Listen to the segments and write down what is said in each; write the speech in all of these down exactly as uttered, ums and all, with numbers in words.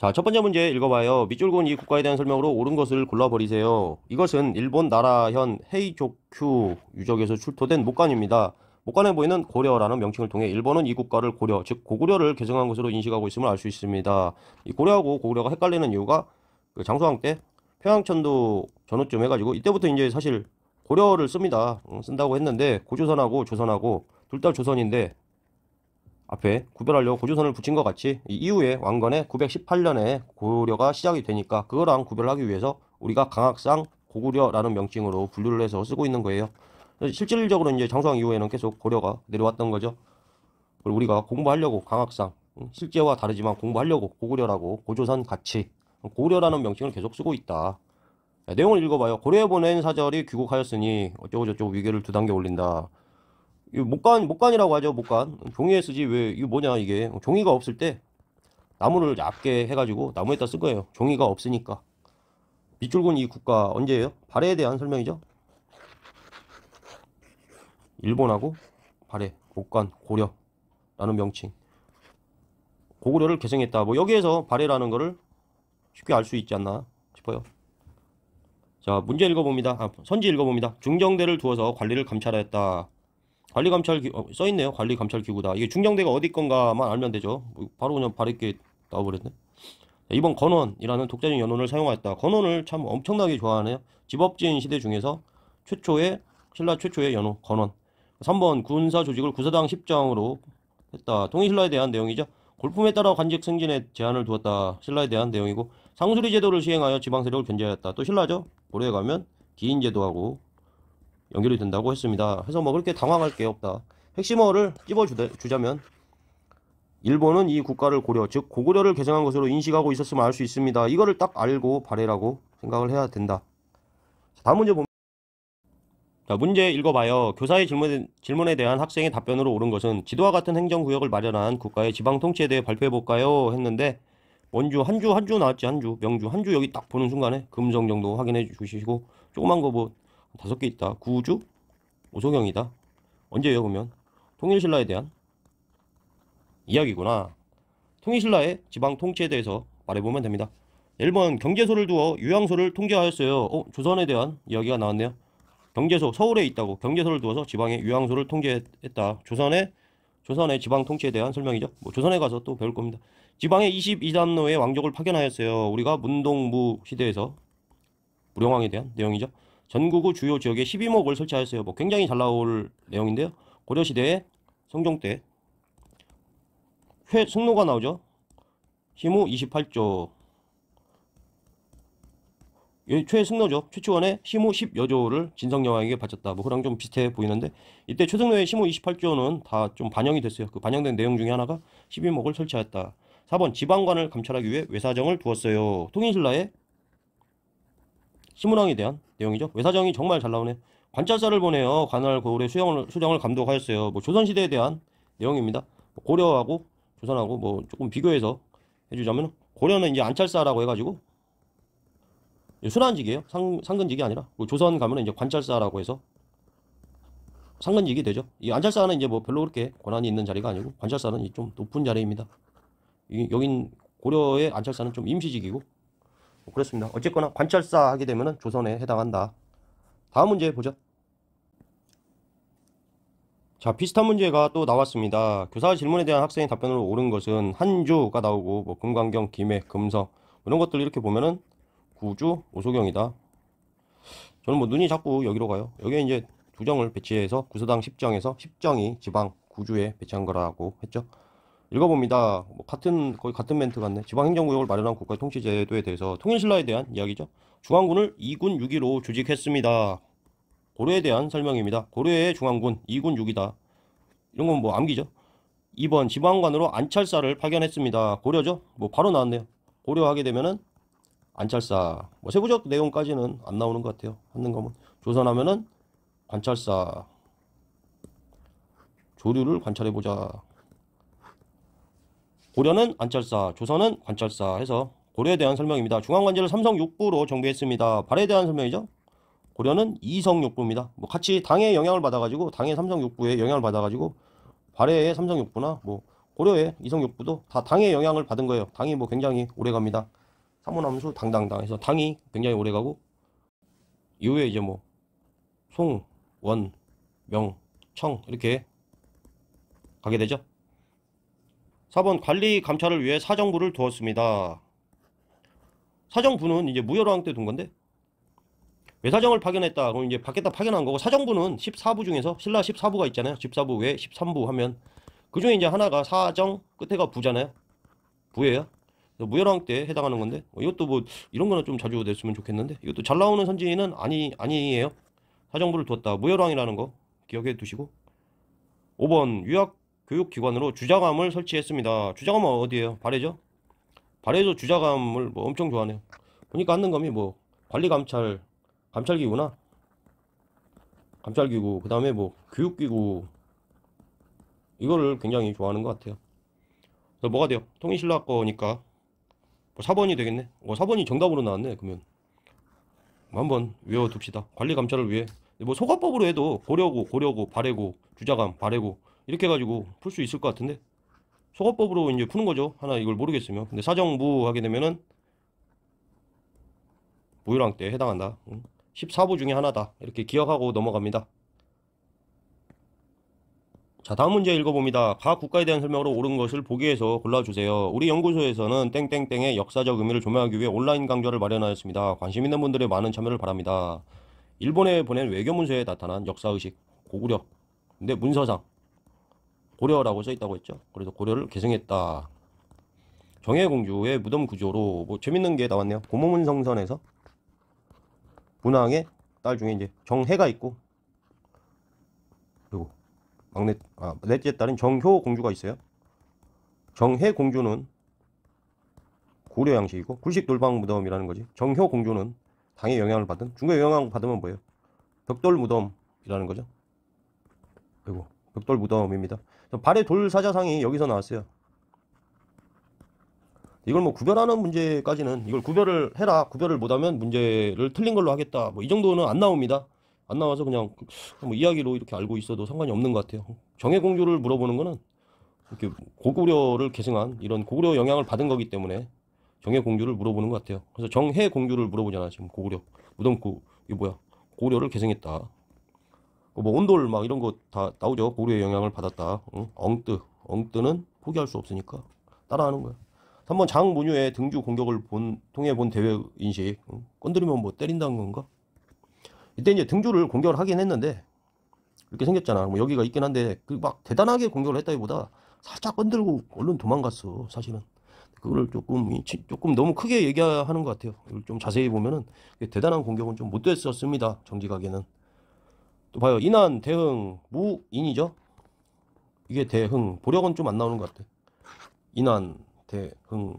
자, 첫 번째 문제 읽어봐요. 밑줄 그은 이 국가에 대한 설명으로 옳은 것을 골라버리세요. 이것은 일본 나라현 헤이조큐 유적에서 출토된 목관입니다. 목관에 보이는 고려라는 명칭을 통해 일본은 이 국가를 고려, 즉 고구려를 계승한 것으로 인식하고 있음을 알 수 있습니다. 이 고려하고 고구려가 헷갈리는 이유가 그 장소왕 때 평양천도 전후쯤 해가지고 이때부터 이제 사실 고려를 씁니다. 응, 쓴다고 했는데 고조선하고 조선하고 둘 다 조선인데 앞에 구별하려고 고조선을 붙인 것 같이 이 이후에 왕건에 구백십팔 년에 고려가 시작이 되니까 그거랑 구별하기 위해서 우리가 강학상 고구려라는 명칭으로 분류를 해서 쓰고 있는 거예요. 실질적으로 이제 장수왕 이후에는 계속 고려가 내려왔던 거죠. 그리고 우리가 공부하려고 강학상 실제와 다르지만 공부하려고 고구려라고 고조선 같이 고구려라는 명칭을 계속 쓰고 있다. 자, 내용을 읽어봐요. 고려에 보낸 사절이 귀국하였으니 어쩌고저쩌고 위계를 두 단계 올린다. 이거 목간, 목간이라고 하죠, 목간. 종이에 쓰지, 왜, 이거 뭐냐, 이게. 종이가 없을 때 나무를 얇게 해가지고 나무에다 쓴 거예요. 종이가 없으니까. 밑줄 그은 이 국가 언제예요? 발해에 대한 설명이죠. 일본하고 발해, 목간, 고려라는 명칭. 고구려를 계승했다. 뭐 여기에서 발해라는 거를 쉽게 알 수 있지 않나 싶어요. 자, 문제 읽어봅니다. 아, 선지 읽어봅니다. 중정대를 두어서 관리를 감찰하였다. 관리감찰 어, 써있네요. 관리감찰기구다. 이게 중정대가 어디 건가만 알면 되죠. 뭐 바로 그냥 바르게 나와버렸네. 이번 건원이라는 독자적 연원을 사용하였다. 건원을 참 엄청나게 좋아하네요. 집업지인 시대 중에서 최초의 신라 최초의 연호 건원. 삼 번 군사 조직을 구사당 십정으로 했다. 통일신라에 대한 내용이죠. 골품에 따라 관직 승진에 제한을 두었다. 신라에 대한 내용이고 상수리 제도를 시행하여 지방 세력을 견제하였다. 또 신라죠. 고려에 가면 기인 제도하고 연결이 된다고 했습니다. 그래서 뭐 그렇게 당황할 게 없다. 핵심어를 찝어주자면 일본은 이 국가를 고려, 즉 고구려를 계승한 것으로 인식하고 있었음을 알 수 있습니다. 이거를 딱 알고 발해라고 생각을 해야 된다. 다음 문제 봅니다. 자, 문제 읽어봐요. 교사의 질문에, 질문에 대한 학생의 답변으로 옳은 것은 지도와 같은 행정구역을 마련한 국가의 지방 통치에 대해 발표해볼까요? 했는데 원주, 한주, 한주 나왔지, 한주, 명주, 한주 여기 딱 보는 순간에 금성 정도 확인해 주시고 조그만 거 뭐 다섯 개 있다. 구주, 오소경이다. 언제예요, 그러면? 통일신라에 대한 이야기구나. 통일신라의 지방 통치에 대해서 말해보면 됩니다. 일 번 경제소를 두어 유양소를 통제하였어요. 어, 조선에 대한 이야기가 나왔네요. 경제소, 서울에 있다고 경제소를 두어서 지방의 유양소를 통제했다. 조선의 조선의 지방 통치에 대한 설명이죠. 뭐 조선에 가서 또 배울 겁니다. 지방의 이십이 단노의 왕족을 파견하였어요. 우리가 문동무 시대에서 무령왕에 대한 내용이죠. 전국의 주요 지역에 십이 목을 설치하였어요. 뭐 굉장히 잘 나올 내용인데요. 고려시대에 성종 때 회승로가 나오죠. 시무 이십팔 조. 최승로죠. 최치원의 시무 십여 조를 진성여왕에게 바쳤다. 뭐 그랑 좀 비슷해 보이는데 이때 최승로의 시무 이십팔 조는 다 좀 반영이 됐어요. 그 반영된 내용 중에 하나가 십이 목을 설치하였다. 사 번 지방관을 감찰하기 위해 외사정을 두었어요. 통일신라의 시문왕에 대한 내용이죠. 외사정이 정말 잘 나오네. 관찰사를 보내요. 관할 고을의 수정을, 수정을 감독하였어요. 뭐 조선시대에 대한 내용입니다. 고려하고 조선하고 뭐 조금 비교해서 해주자면 고려는 이제 안찰사라고 해가지고 순환직이에요. 상, 상근직이 아니라 뭐 조선 가면 이제 관찰사라고 해서 상근직이 되죠. 이 안찰사는 이제 뭐 별로 그렇게 권한이 있는 자리가 아니고 관찰사는 좀 높은 자리입니다. 이, 여긴 고려의 안찰사는 좀 임시직이고 뭐 그렇습니다. 어쨌거나 관찰사 하게 되면 조선에 해당한다. 다음 문제 보죠. 자, 비슷한 문제가 또 나왔습니다. 교사 질문에 대한 학생의 답변으로 옳은 것은 한주가 나오고 뭐 금강경, 김해, 금성 이런 것들 이렇게 보면은 구주, 오소경이다. 저는 뭐 눈이 자꾸 여기로 가요. 여기에 이제 두 정을 배치해서 구서당 십정에서 십정이 지방 구주에 배치한 거라고 했죠. 읽어봅니다. 뭐 같은 거의 같은 멘트 같네. 지방행정구역을 마련한 국가의 통치제도에 대해서 통일신라에 대한 이야기죠. 중앙군을 이 군 육 기로 조직했습니다. 고려에 대한 설명입니다. 고려의 중앙군 이 군 육 기다. 이런 건 뭐 암기죠. 이 번 지방관으로 안찰사를 파견했습니다. 고려죠. 뭐 바로 나왔네요. 고려하게 되면은 안찰사. 뭐 세부적 내용까지는 안 나오는 것 같아요. 하는 거면 조선하면은 관찰사. 조류를 관찰해보자. 고려는 안찰사, 조선은 관찰사 해서 고려에 대한 설명입니다. 중앙관제를 삼성 육 부로 정비했습니다. 발해에 대한 설명이죠. 고려는 이성 육 부입니다. 뭐 같이 당의 영향을 받아가지고 당의 삼성 육 부에 영향을 받아가지고 발해의 삼성 육 부나 뭐 고려의 이성육부도 다 당의 영향을 받은 거예요. 당이 뭐 굉장히 오래 갑니다. 사무남수 당당당 해서 당이 굉장히 오래 가고, 이후에 이제 뭐 송, 원, 명, 청 이렇게 가게 되죠. 사 번 관리 감찰을 위해 사정부를 두었습니다. 사정부는 이제 무열왕 때 둔 건데, 외사정을 파견했다 그럼 이제 밖에다 파견한 거고, 사정부는 십사 부 중에서 신라 십사 부가 있잖아요. 십사 부 외에 십삼 부 하면 그 중에 이제 하나가 사정 끝에가 부잖아요. 부예요. 무열왕 때 해당하는 건데, 뭐 이것도 뭐 이런 거는 좀 자주 냈으면 좋겠는데, 이것도 잘 나오는 선지는 아니 아니에요. 사정부를 두었다. 무열왕이라는 거 기억해 두시고. 오 번 유학 교육기관으로 주자감을 설치했습니다. 주자감은 어디에요? 발해죠. 발해도 주자감을 뭐 엄청 좋아하네요. 보니까 하는 감이 뭐 관리감찰 감찰기구나. 감찰기구, 그 다음에 뭐 교육기구, 이거를 굉장히 좋아하는 것 같아요. 그래서 뭐가 돼요? 통일신라 거니까 뭐 사 번이 되겠네. 어, 사 번이 정답으로 나왔네. 그러면 한번 외워둡시다. 관리감찰을 위해. 뭐 소가법으로 해도 고려고 고려고 발해고 주자감 발해고 이렇게 해가지고 풀 수 있을 것 같은데, 소가법으로 이제 푸는 거죠. 하나 이걸 모르겠으면. 근데 사정부 하게 되면은 무열왕 때 해당한다. 십사 부 중에 하나다. 이렇게 기억하고 넘어갑니다. 자, 다음 문제 읽어봅니다. 각 국가에 대한 설명으로 옳은 것을 보기에서 골라주세요. 우리 연구소에서는 땡땡땡의 역사적 의미를 조명하기 위해 온라인 강좌를 마련하였습니다. 관심 있는 분들의 많은 참여를 바랍니다. 일본에 보낸 외교문서에 나타난 역사의식, 고구려. 근데 문서상 고려라고 써있다고 했죠. 그래서 고려를 계승했다. 정혜공주의 무덤 구조로 뭐 재밌는 게 나왔네요. 고모문성선에서 문왕의 딸 중에 이제 정혜가 있고, 그리고 막내, 아, 넷째 딸인 정효 공주가 있어요. 정혜 공주는 고려 양식이고, 굴식 돌방 무덤이라는 거지. 정효 공주는 당의 영향을 받은, 중국의 영향을 받으면 뭐예요? 벽돌 무덤이라는 거죠. 그리고 벽돌 무덤입니다. 발의 돌사자상이 여기서 나왔어요. 이걸 뭐 구별하는 문제까지는, 이걸 구별을 해라, 구별을 못하면 문제를 틀린 걸로 하겠다, 뭐 이 정도는 안 나옵니다. 안 나와서 그냥 뭐 이야기로 이렇게 알고 있어도 상관이 없는 것 같아요. 정혜공주를 물어보는 거는 이렇게 고구려를 계승한 이런 고구려 영향을 받은 거기 때문에 정혜공주를 물어보는 것 같아요. 그래서 정혜공주를 물어보잖아. 지금 고구려 무덤구 이게 뭐야? 고구려를 계승했다. 뭐 온돌 막 이런 거 다 나오죠. 고구려의 영향을 받았다. 응? 엉뜨 엉뜨는 포기할 수 없으니까 따라하는 거야. 삼 번 장문유의 등주 공격을 본, 통해 본 대외 인식. 응? 건드리면 뭐 때린다는 건가? 이때 이제 등주를 공격을 하긴 했는데, 이렇게 생겼잖아. 뭐 여기가 있긴 한데, 그 막 대단하게 공격을 했다기보다 살짝 건들고 얼른 도망갔어, 사실은. 그거를 조금, 조금 너무 크게 얘기하는 것 같아요. 이걸 좀 자세히 보면은, 대단한 공격은 좀 못 됐었습니다. 정직하게는. 또 봐요. 인한, 대흥, 무인이죠? 이게 대흥. 보력은 좀 안 나오는 것 같아. 인한, 대흥.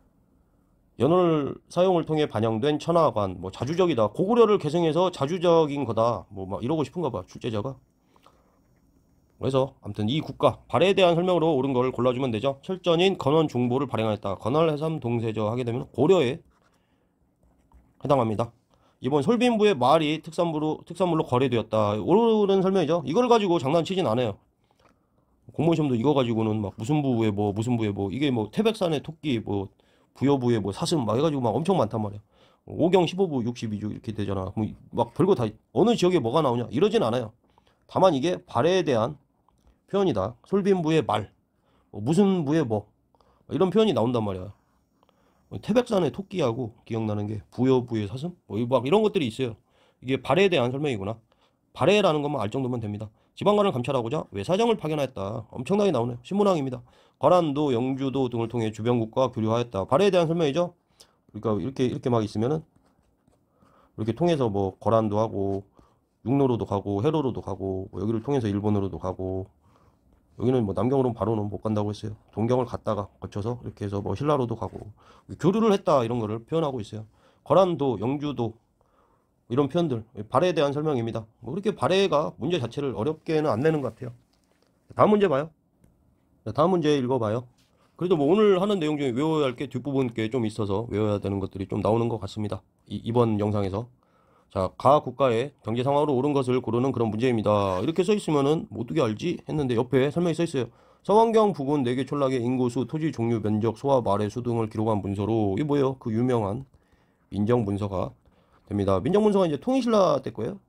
연월 사용을 통해 반영된 천하관, 뭐 자주적이다. 고구려를 계승해서 자주적인 거다. 뭐 막 이러고 싶은가 봐, 출제자가. 그래서 아무튼 이 국가 발해에 대한 설명으로 옳은 걸 골라주면 되죠. 철전인 건원 중보를 발행하였다. 건월 해삼 동세저 하게 되면 고려에 해당합니다. 이번 솔빈부의 말이 특산물로 특산물로 거래되었다. 옳은 설명이죠. 이걸 가지고 장난치진 않아요. 공무원시험도 이거 가지고는 막 무슨 부에 뭐 무슨 부에 뭐 이게 뭐 태백산의 토끼 뭐 부여부에 뭐 사슴 막 해가지고 막 엄청 많단 말이야. 오경 십오 부 육십이 주 이렇게 되잖아. 막 별거 다 어느 지역에 뭐가 나오냐 이러진 않아요. 다만 이게 발해에 대한 표현이다. 솔빈부의 말, 뭐 무슨 부의 뭐 이런 표현이 나온단 말이야. 태백산의 토끼하고 기억나는 게 부여부의 사슴 뭐 막 이런 것들이 있어요. 이게 발해에 대한 설명이구나. 발해라는 것만 알 정도면 됩니다. 지방관을 감찰하고자 외사정을 파견하였다. 엄청나게 나오네요. 신문왕입니다. 관한도, 영주도 등을 통해 주변국과 교류하였다. 발해에 대한 설명이죠. 그러니까 이렇게 이렇게 막 있으면은 이렇게 통해서 뭐 거란도 하고 육로로도 가고 해로로도 가고 뭐 여기를 통해서 일본으로도 가고, 여기는 뭐 남경으로는 바로는 못 간다고 했어요. 동경을 갔다가 거쳐서 이렇게 해서 뭐 신라로도 가고 교류를 했다, 이런 거를 표현하고 있어요. 거란도, 영주도 이런 표현들, 발해에 대한 설명입니다. 뭐 그렇게 발해가 문제 자체를 어렵게는 안 내는 것 같아요. 다음 문제 봐요. 다음 문제 읽어봐요. 그래도 뭐 오늘 하는 내용 중에 외워야 할 게 뒷부분 게 좀 있어서 외워야 되는 것들이 좀 나오는 것 같습니다. 이, 이번 영상에서. 자, 각 국가의 경제 상황으로 옳은 것을 고르는 그런 문제입니다. 이렇게 써 있으면은 뭐 어떻게 알지? 했는데 옆에 설명이 써 있어요. 서원경 부근 네 개 촌락의 인구수, 토지 종류, 면적, 소와 말의 수 등을 기록한 문서로 이게 뭐예요? 그 유명한 민정문서가 됩니다. 민정문서가 이제 통일신라 때 거예요.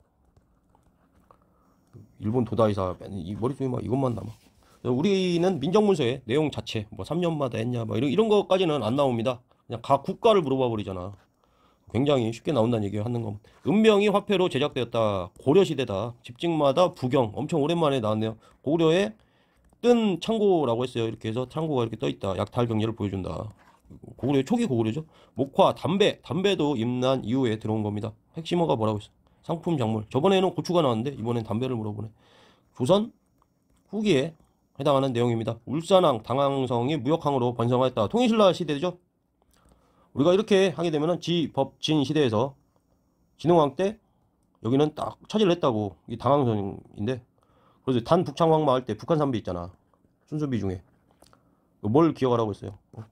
일본 도다이사 이 머릿속에 막 이것만 남아. 우리는 민정문서의 내용 자체 뭐 삼 년마다 했냐 뭐 이런 이런 것까지는 안 나옵니다. 그냥 각 국가를 물어봐 버리잖아. 굉장히 쉽게 나온다는 얘기를 하는 겁니다. 은명이 화폐로 제작되었다. 고려시대다. 집집마다 부경. 엄청 오랜만에 나왔네요. 고려에 뜬 창고라고 했어요. 이렇게 해서 창고가 이렇게 떠있다. 약탈 경제를 보여준다. 고구려 초기 고구려죠. 목화, 담배. 담배도 임난 이후에 들어온 겁니다. 핵심어가 뭐라고 했어? 상품 작물. 저번에는 고추가 나왔는데 이번엔 담배를 물어보네. 조선 후기에 해당하는 내용입니다. 울산항, 당항성이 무역항으로 번성하였다. 통일신라 시대죠. 우리가 이렇게 하게 되면은 지법진 시대에서 진흥왕 때 여기는 딱 차지를 했다고. 이 당항성인데, 그래서 단 북창왕마 할 때 북한 삼비 있잖아. 순수비 중에 뭘 기억하라고 했어요? 어?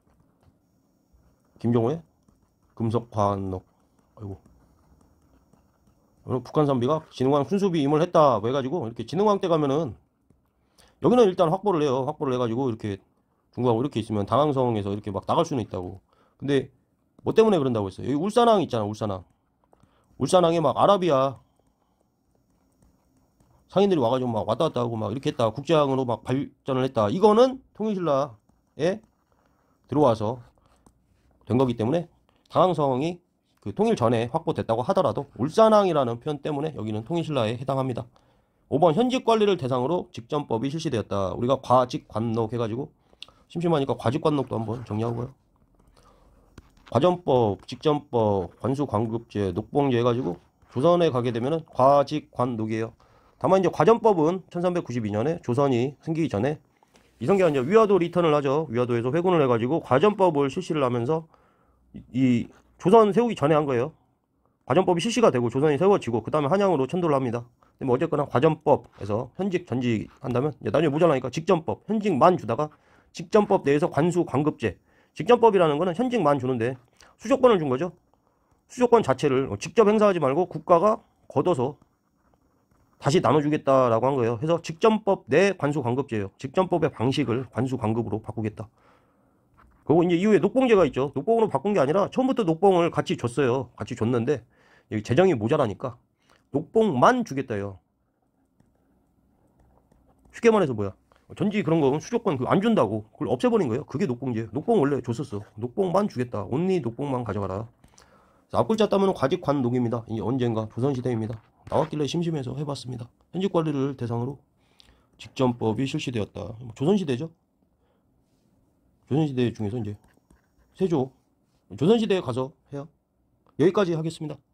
김종호의 금속관록. 아이고. 북한 삼비가 진흥왕 순수비 임을 했다. 뭐 해가지고 이렇게 진흥왕 때 가면은 여기는 일단 확보를 해요. 확보를 해가지고 이렇게 중국하고 이렇게 있으면 당항성에서 이렇게 막 나갈 수는 있다고. 근데 뭐 때문에 그런다고 했어요? 여기 울산항 있잖아. 울산항. 울산항에 막 아라비아 상인들이 와가지고 막 왔다 갔다 하고 막 이렇게 했다. 국제항으로 막 발전을 했다. 이거는 통일신라에 들어와서 된 거기 때문에 당항성이 그 통일 전에 확보됐다고 하더라도 울산항이라는 표현 때문에 여기는 통일신라에 해당합니다. 오 번 현직 관리를 대상으로 직전법이 실시되었다. 우리가 과직관록 해가지고 심심하니까 과직관록도 한번 정리하고요. 과전법, 직전법, 관수관급제, 녹봉제 해가지고 조선에 가게 되면은 과직관록이에요. 다만 이제 과전법은 천삼백구십이 년에 조선이 생기기 전에 이성계가 이제 위화도 리턴을 하죠. 위화도에서 회군을 해가지고 과전법을 실시를 하면서 이, 이 조선 세우기 전에 한 거예요. 과전법이 실시가 되고 조선이 세워지고 그 다음에 한양으로 천도를 합니다. 근데 뭐 어쨌거나 과전법에서 현직 전직 한다면 이제 나중에 모자라니까 직전법, 현직만 주다가 직전법 내에서 관수 관급제. 직전법이라는 거는 현직만 주는데 수조권을 준 거죠. 수조권 자체를 직접 행사하지 말고 국가가 걷어서 다시 나눠주겠다라고 한 거예요. 그래서 직전법 내 관수 관급제예요. 직전법의 방식을 관수 관급으로 바꾸겠다. 그리고 이제 이후에 녹봉제가 있죠. 녹봉으로 바꾼 게 아니라 처음부터 녹봉을 같이 줬어요. 같이 줬는데 재정이 모자라니까 녹봉만 주겠다요. 쉽게 말해서 뭐야? 전지 그런 거 수조권 안 준다고 그걸 없애버린 거예요. 그게 녹봉제예요. 녹봉 원래 줬었어. 녹봉만 주겠다. 온리 녹봉만 가져가라. 앞글자 따면 과직관록입니다. 이게 언젠가 조선시대입니다. 나왔길래 심심해서 해봤습니다. 현직 관리를 대상으로 직전법이 실시되었다. 조선시대죠. 조선시대 중에서 이제 세조 조선시대에 가서 해요. 여기까지 하겠습니다.